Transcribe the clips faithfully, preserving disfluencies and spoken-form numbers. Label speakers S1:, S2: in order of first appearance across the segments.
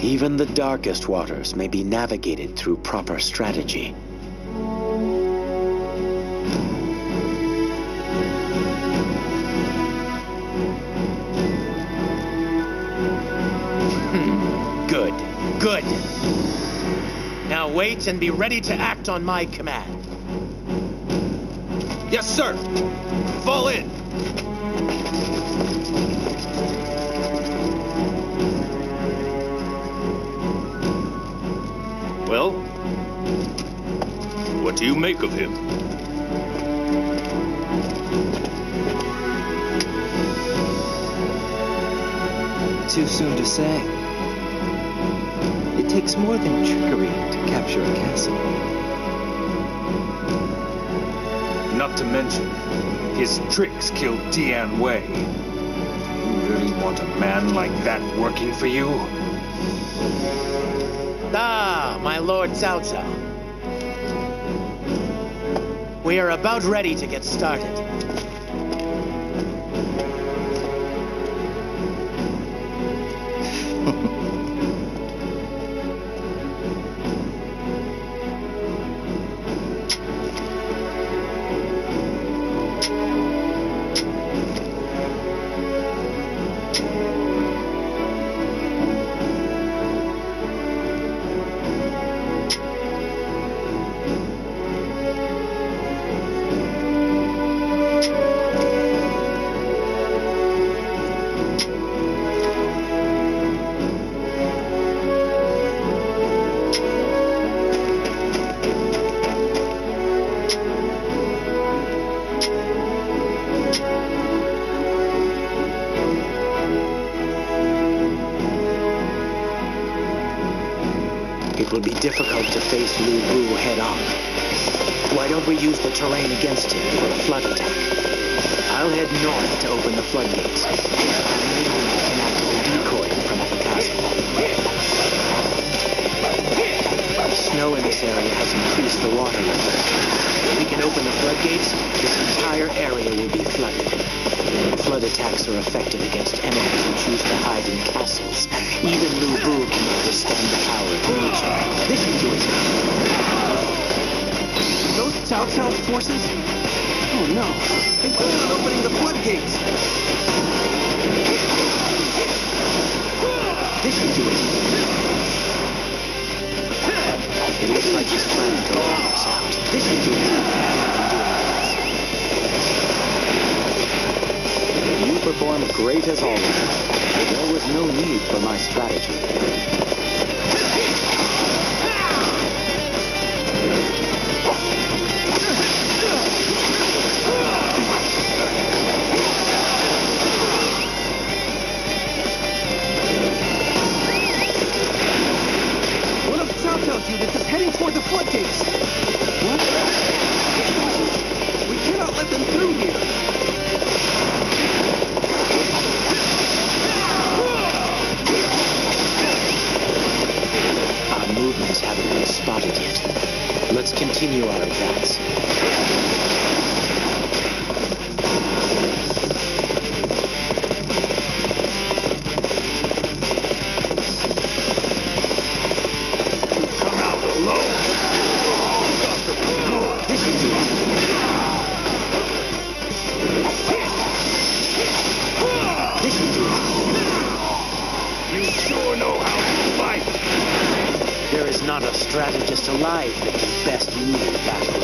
S1: Even the darkest waters may be navigated through proper strategy.
S2: Good. Good. Now wait and be ready to act on my command.
S3: Yes, sir. Fall in.
S4: Well, what do you make of him?
S5: Too soon to say. It takes more than trickery to capture a castle.
S4: Not to mention, his tricks killed Tian Wei. Do you really want a man like that working for you?
S2: Ah, my Lord Cao Cao. We are about ready to get started. It will be difficult to face Lu Bu head-on. Why don't we use the terrain against him for a flood attack? I'll head north to open the floodgates. Maybe we can activate a decoy in front of the castle. Snow in this area has increased the water level. If we can open the floodgates, this entire area will be flooded. Flood attacks are effective against enemies who choose to hide in castles. Even Lu Bu can withstand the power of nature. This will do it.
S3: Those Cao Cao's forces? Oh no, they plan on opening the floodgates.
S1: This will do it. It looks like he's planning to roll us out. This will do it. You performed great as always. There was no need for my strategy.
S3: One of Cao Cao's units is heading toward the floodgates. What? We cannot let them through here.
S1: Movements haven't been spotted yet. Let's continue our advance.
S4: Come out alone!
S1: This is it. This is it.
S4: You sure know how to fight!
S1: There is not a strategist alive that can best lead a battle.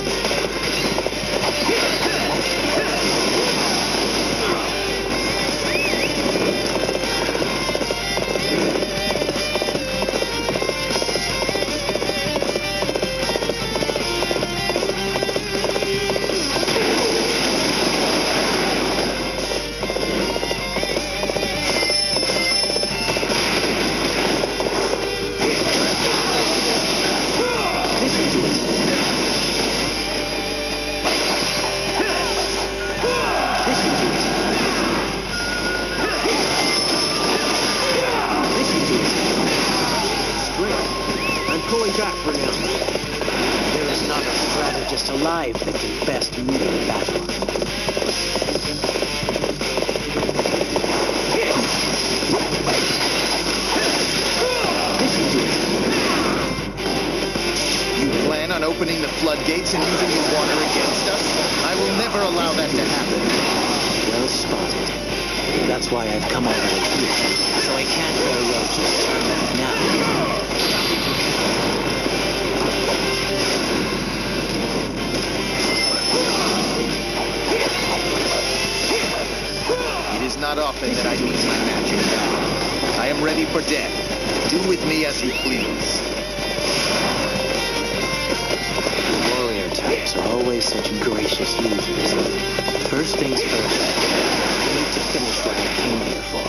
S3: back for now.
S1: There is not a strategist alive that can best lead a battle. This
S6: floodgates and using the water against us. I will never allow that to happen.
S2: Well spotted. That's why I've come all the way here. So I can't very well just turn back now.
S6: It is not often that I use my magic power. I am ready for death. Do with me as you please.
S2: Warrior types are always such gracious users. First things first, I need to finish what I came here for.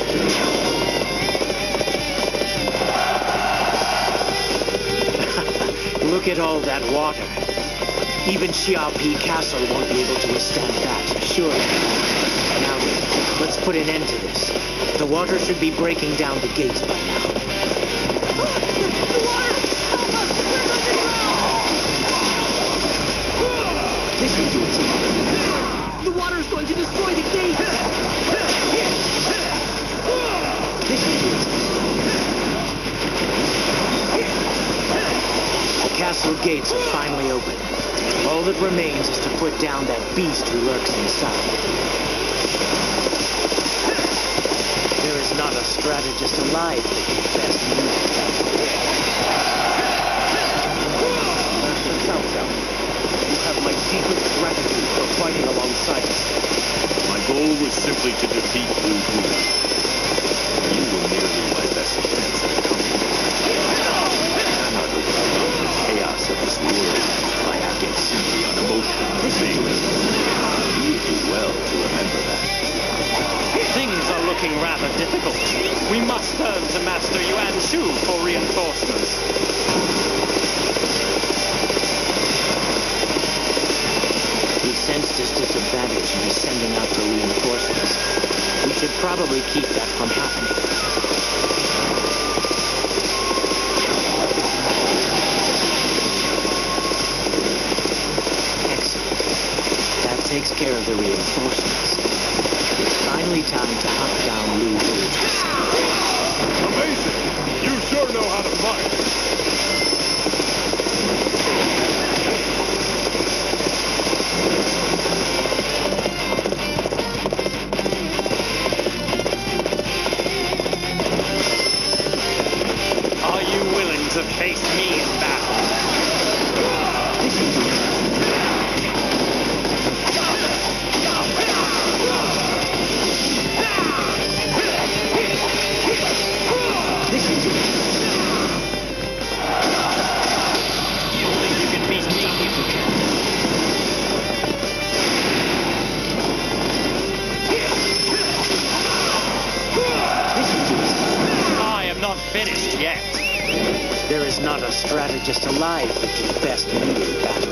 S2: Look at all that water. Even Xiaopi Castle won't be able to withstand that, surely. Now then, let's put an end to this. The water should be breaking down the gates by now. Listen to it.
S3: The water is going to destroy the gate!
S2: Listen to it. The castle gates are finally open. All that remains is to put down that beast who lurks inside. There is not a strategist alive that can best use it.
S3: Master Cao Cao, you have my deepest gratitude for fighting alongside us.
S4: My goal was simply to defeat Lu Bu. You were merely my best defense at the company. I'm not overcome the chaos of this world. I acted simply on emotional feelings. You would do well to remember that.
S1: Things are looking rather difficult. We must turn to Master Yuan Shu for reinforcements.
S2: He sensed his disadvantage in sending out the reinforcements. We should probably keep that from happening. Excellent. That takes care of the reinforcements. It's finally time to hunt down Lu Bu.
S4: Amazing! You sure know how to fight.
S1: Are you willing to face me in battle?
S2: Listen to it. Listen to it.
S1: You think you can beat me?
S2: Listen to it.
S1: I am not finished yet.
S2: There is not a strategist alive that can best lead in battle.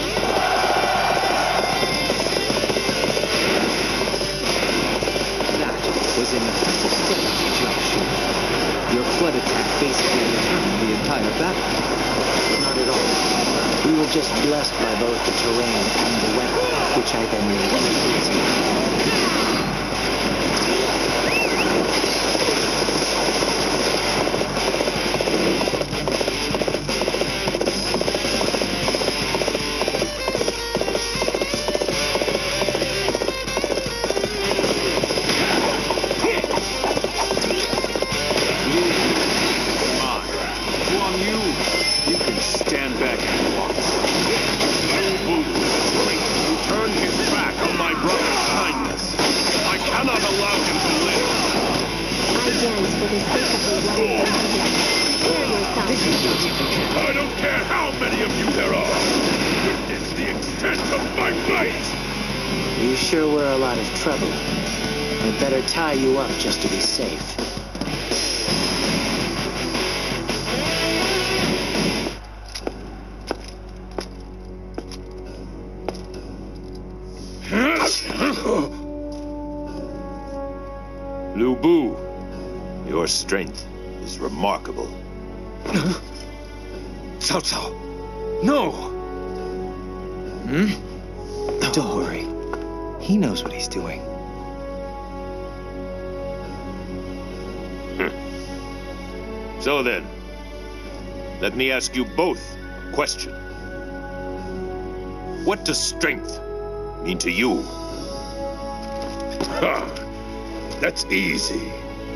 S2: That was enough to sustain Jiao Shu. Your flood attack basically determined the entire battle. Not at all. We were just blessed by both the terrain and the weather, which I then reinforced.
S4: I don't care how many of you there are. Witness the extent of my might.
S2: You sure were a lot of trouble. I'd better tie you up just to be safe.
S4: Lu Bu, your strength is remarkable.
S3: Cao Cao! No!
S5: Hmm? Don't worry. He knows what he's doing.
S4: So then, let me ask you both a question. What does strength mean to you?
S7: Ha! That's easy.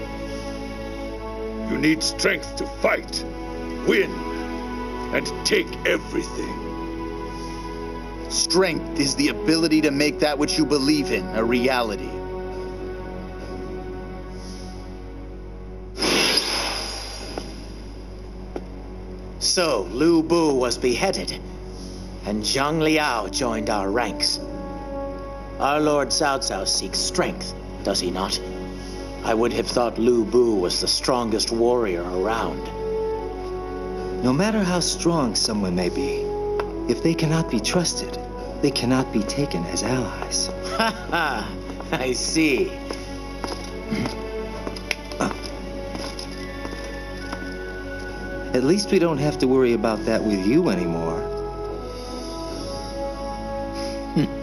S7: You need strength to fight, win, and take everything.
S6: Strength is the ability to make that which you believe in a reality.
S2: So, Lu Bu was beheaded, and Zhang Liao joined our ranks. Our Lord Cao Cao seeks strength, does he not? I would have thought Lu Bu was the strongest warrior around.
S5: No matter how strong someone may be, if they cannot be trusted, they cannot be taken as allies.
S2: Ha ha! I see.
S5: At least we don't have to worry about that with you anymore.